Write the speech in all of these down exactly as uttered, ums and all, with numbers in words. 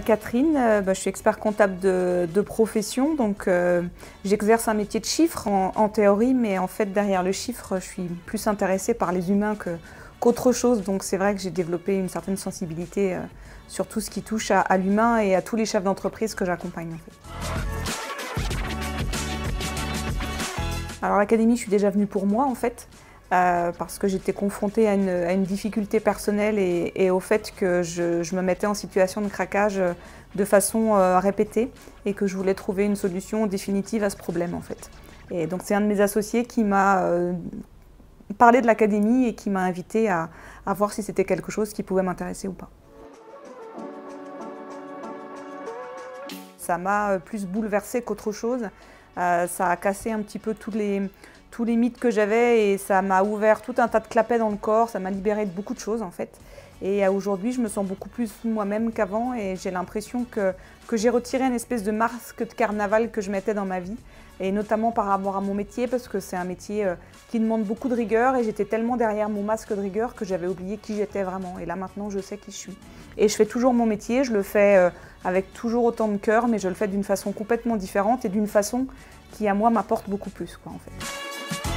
Catherine, euh, bah, je suis expert comptable de, de profession, donc euh, j'exerce un métier de chiffre en, en théorie, mais en fait derrière le chiffre, je suis plus intéressée par les humains que, qu'autre chose, donc c'est vrai que j'ai développé une certaine sensibilité euh, sur tout ce qui touche à, à l'humain et à tous les chefs d'entreprise que j'accompagne en fait. Alors l'académie, je suis déjà venue pour moi en fait. Euh, parce que j'étais confrontée à une, à une difficulté personnelle et, et au fait que je, je me mettais en situation de craquage de façon euh, répétée et que je voulais trouver une solution définitive à ce problème en fait. Et donc c'est un de mes associés qui m'a euh, parlé de l'académie et qui m'a invité à, à voir si c'était quelque chose qui pouvait m'intéresser ou pas. Ça m'a plus bouleversée qu'autre chose. Euh, ça a cassé un petit peu tous les, tous les mythes que j'avais et ça m'a ouvert tout un tas de clapets dans le corps, ça m'a libéré de beaucoup de choses en fait. Et aujourd'hui, je me sens beaucoup plus moi-même qu'avant et j'ai l'impression que, que j'ai retiré une espèce de masque de carnaval que je mettais dans ma vie. Et notamment par rapport à mon métier, parce que c'est un métier qui demande beaucoup de rigueur et j'étais tellement derrière mon masque de rigueur que j'avais oublié qui j'étais vraiment. Et là maintenant, je sais qui je suis. Et je fais toujours mon métier, je le fais avec toujours autant de cœur, mais je le fais d'une façon complètement différente et d'une façon qui, à moi, m'apporte beaucoup plus, quoi, en fait.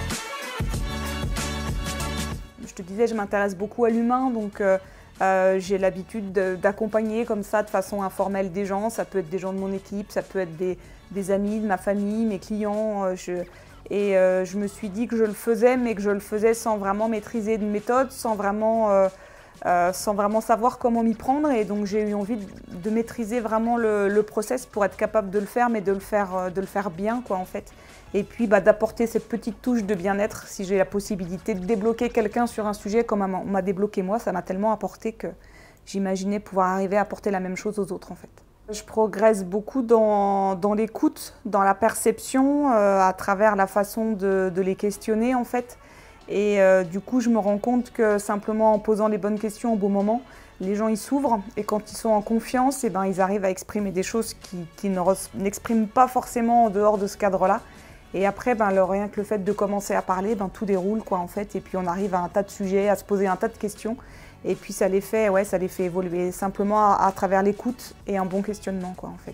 Je te disais, je m'intéresse beaucoup à l'humain, donc euh, euh, j'ai l'habitude d'accompagner comme ça, de façon informelle, des gens. Ça peut être des gens de mon équipe, ça peut être des, des amis, de ma famille, mes clients. Euh, je, et euh, je me suis dit que je le faisais, mais que je le faisais sans vraiment maîtriser de méthode, sans vraiment... Euh, Euh, sans vraiment savoir comment m'y prendre, et donc j'ai eu envie de, de maîtriser vraiment le, le process pour être capable de le faire, mais de le faire, de le faire bien, quoi, en fait. Et puis bah, d'apporter cette petite touche de bien-être, si j'ai la possibilité de débloquer quelqu'un sur un sujet comme on m'a débloqué moi, ça m'a tellement apporté que j'imaginais pouvoir arriver à apporter la même chose aux autres, en fait. Je progresse beaucoup dans, dans l'écoute, dans la perception, euh, à travers la façon de, de les questionner, en fait. Et euh, du coup, je me rends compte que simplement en posant les bonnes questions au bon moment, les gens ils s'ouvrent et quand ils sont en confiance, eh ben, ils arrivent à exprimer des choses qu'ils qui n'expriment pas forcément en dehors de ce cadre-là. Et après, ben, le, rien que le fait de commencer à parler, ben, tout déroule, quoi, en fait. Et puis on arrive à un tas de sujets, à se poser un tas de questions. Et puis ça les fait, ouais, ça les fait évoluer simplement à, à travers l'écoute et un bon questionnement, quoi, en fait.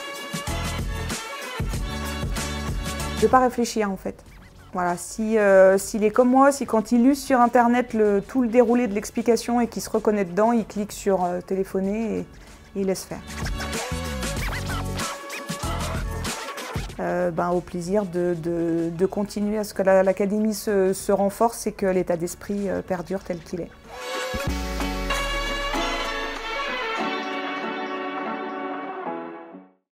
De ne pas réfléchir, en fait. Voilà, si, euh, s'il est comme moi, si quand il use sur internet le, tout le déroulé de l'explication et qu'il se reconnaît dedans, il clique sur euh, téléphoner et, et il laisse faire. Euh, ben, au plaisir de, de, de continuer à ce que l'académie se, se renforce et que l'état d'esprit euh, perdure tel qu'il est.